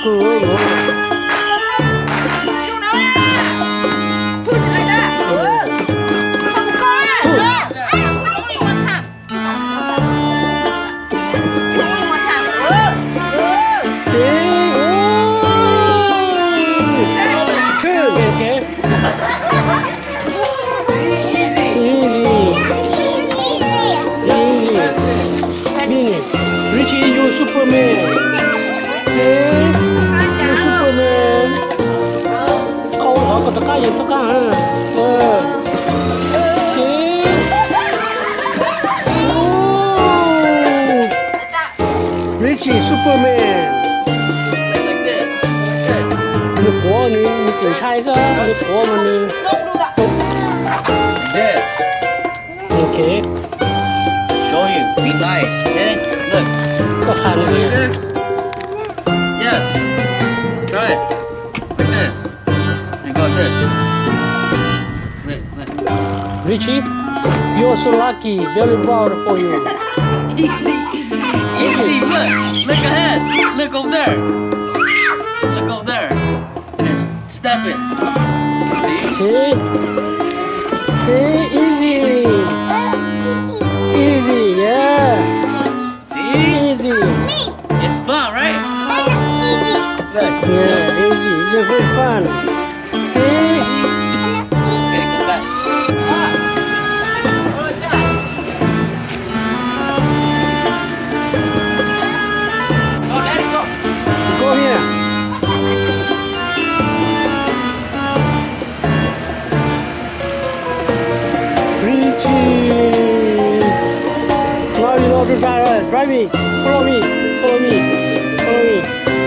Cool. Richie, you Superman. Okay, you Superman. Câu hỏi của tất cả những tất cả ha. Richie Superman. Like this. 你活你检查一下，你活吗你 This. ？Okay. Show you. Be nice. Okay. Look. ก็หัน Like นี่ this. Yes. Try it. Like this. And go like this. Look. Richie, you're so lucky. Very proud for you. Easy. Easy. Look. Look ahead. Look over there. Look over there. And then step it. See? See, easy, easy, yeah, See? easy, It's fun, right? Look. yeah, easy. It's very fun. See, Okay, go back. Go, Daddy, go. go here. Richie, now you know to drive. Right? Drive me. Follow me. Follow me. Follow me.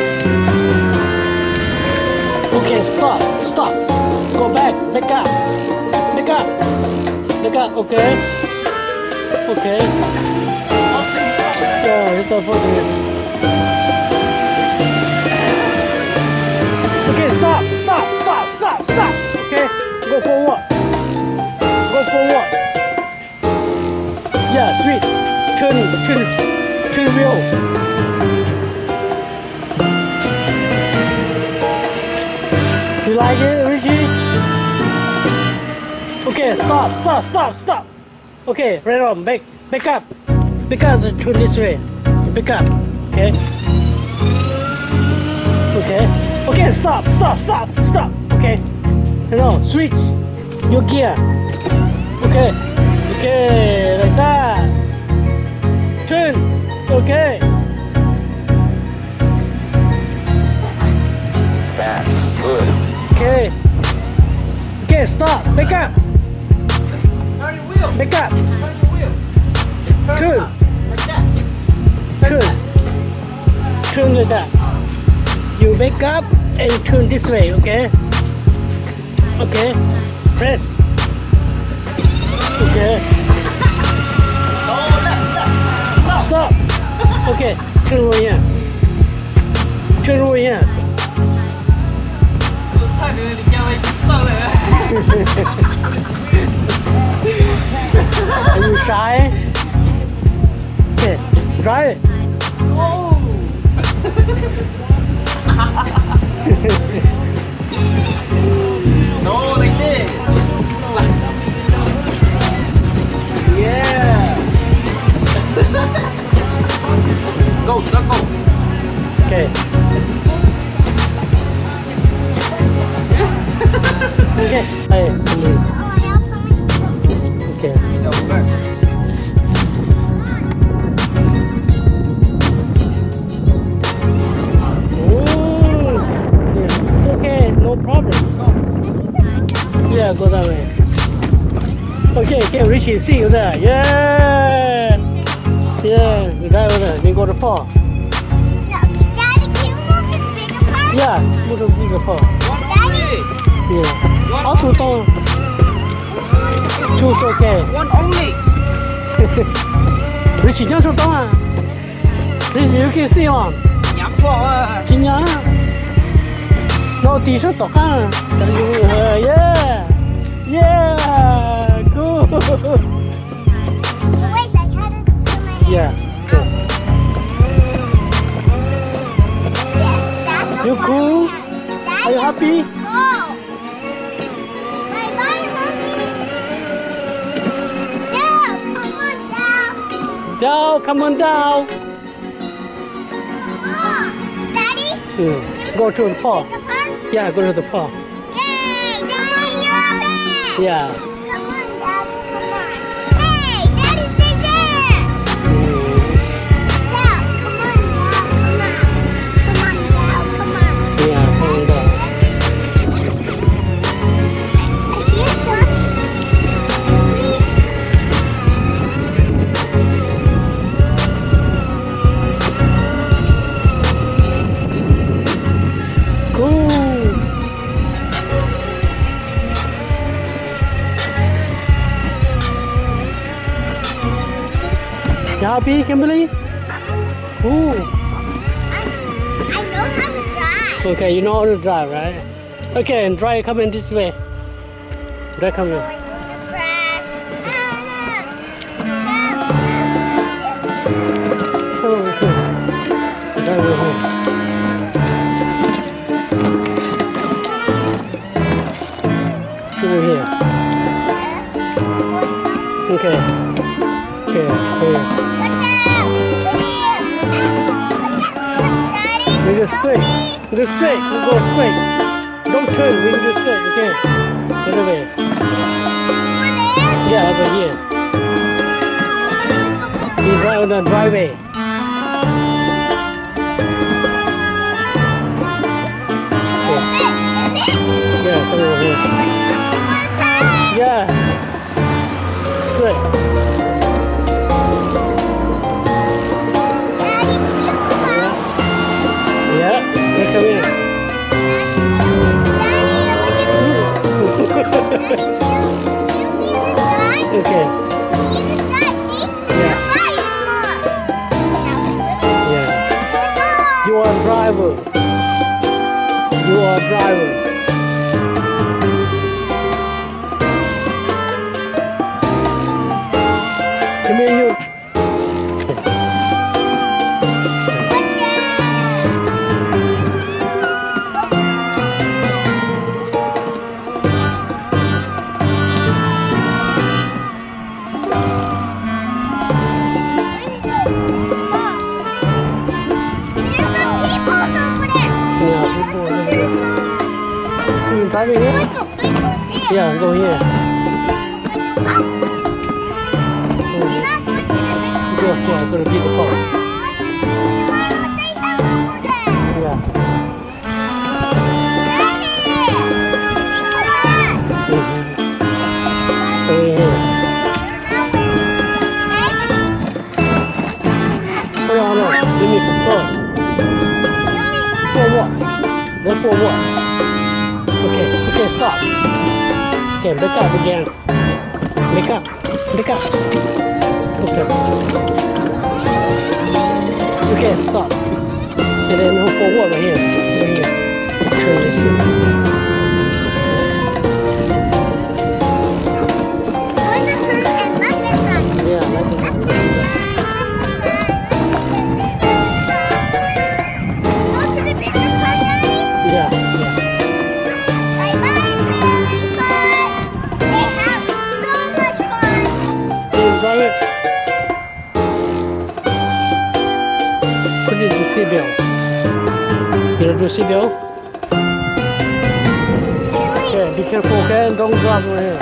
Okay, stop. Stop. Go back. Back up. Back up. Back up. Okay. Okay. Yeah, it's not funny. Okay, stop. Stop. Stop. Stop. Stop. Okay. Go forward. Go forward. Yeah, sweet. Turn wheel. You like it, Richie? Okay, stop. Okay, right on, back up. Back up, turn this way. Back up, okay? Okay, stop. Okay, switch your gear. Okay, like that. Turn, okay. That's good. Okay, stop, back up. Turn your wheel. Back up. Turn your wheel. Turn. Like that. Turn like that. You back up and turn this way, okay? Okay. Press. Okay. Stop. Okay. Turn over here. Turn over here. Hai người đi chơi sao vậy? Are you shy? Okay. Try it. No, like this. Yeah. Go, circle. Okay. Okay. Hey, okay. Over. It's okay, no problem. Yeah, go that way. Okay, Richie, see you there. Yeah, you got over there. You go to paw. Daddy, can you move to the bigger part? Yeah, move to bigger paw. One only. Yeah. All two tone. Two's okay. One only. Richie, nhớ số tông à? Richie, you can see on. Nhắm vào à. Chính nhớ. No, tí số tóc à? Yeah, yeah, cool. Wait, I tried to do my hair. Yeah. Good. Yes, that's You cool? Are you happy? Go. Bye-bye, Mommy. Down, come on, down. Down, come on down. Daddy, Go to the paw. the park? Yeah, go to the paw. Yay, Daddy, you're a man. Yeah. Come on, Daddy, come on. Hey, Daddy, stay there. Down, come on, down, come on. Come on, down, come on. Yeah, come on down. Cool. You happy, Kimberly? Ooh. I know how to drive. Okay, you know how to drive, right? Okay, and drive coming this way. Drive coming. Going to crash. Come over here. Drive over here. Over here. Okay. Okay, here. Watch out! Daddy, We go straight. We go straight. We go straight. Don't turn. We can go straight. Okay. Get away. over there. Yeah, over here. He's out on the driveway. Okay. Yeah, come over here. Yeah. Straight. Yeah. Yeah. Come here. Okay. Yeah. You are a driver. You are a driver. Come here, you. You driving here? Yeah, go here. Go here, go to the bigger park. Yeah. Over here. Hold on, give me go. For what? Go for what? Okay, okay, stop. Okay, back up again. Back up, back up. Okay. Okay, stop. And then move forward right here. Right here. Turn this in. Yeah, left and right. Yeah, yeah. Drive it. Put it in the seatbelt. You don't do seatbelt? Okay, be careful, okay? Don't drop over here.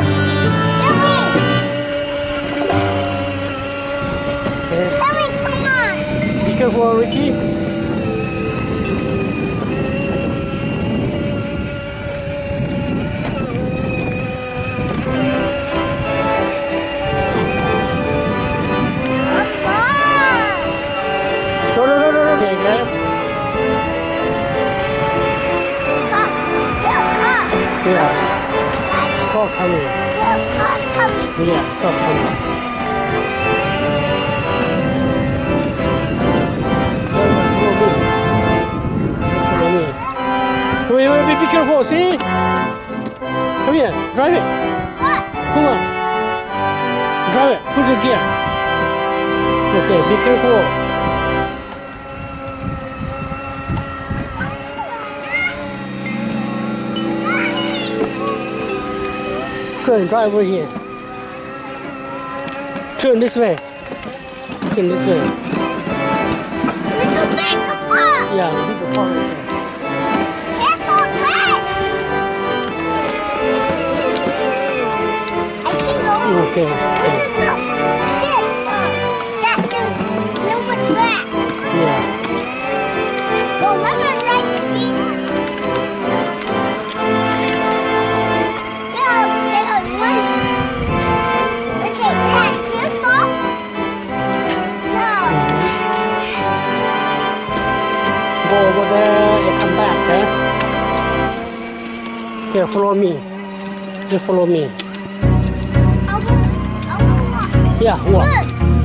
Okay. Be careful, Ricky. No. Okay, okay. Yeah. Stop coming. Yeah, stop coming. Come here, be careful, see? Come here, drive it. Come on. Drive it, put the gear. Okay, be careful. Turn, drive over here. Turn this way. Turn this way. Little big apart. Yeah, leave the car right there. Careful, Wes. I can go. Okay. Let's just go. This. That dude. No more track. Yeah. Go left and right, you see? Go. Take a one. Okay, Dad, here, stop. No. Go over there and come back, okay? Here, follow me. Just follow me. I'll go walk. Yeah, walk. Look.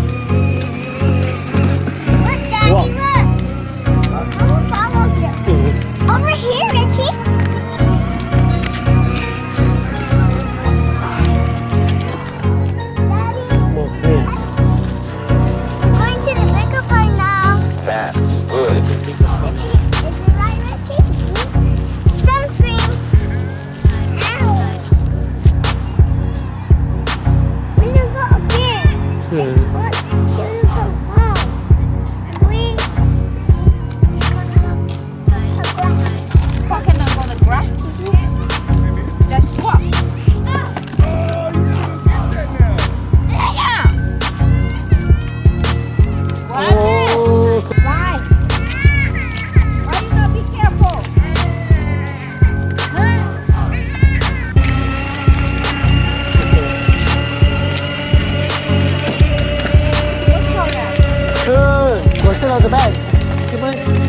Look, Daddy, Walk. look. I will follow you. Mhm. Over here, Richie. Daddy, Walk here. I'm going to the bigger part now. That's good. Richie, is it right, Richie? Sunscreen. Ow. We're gonna go up here. Mhm. What? Here you go. Wow. We. What can I go to grass? Just walk. Yeah. Watch it. Oh, Why? Why you not be careful? Huh? Look for that. turn. Go sit on the back. Keep it.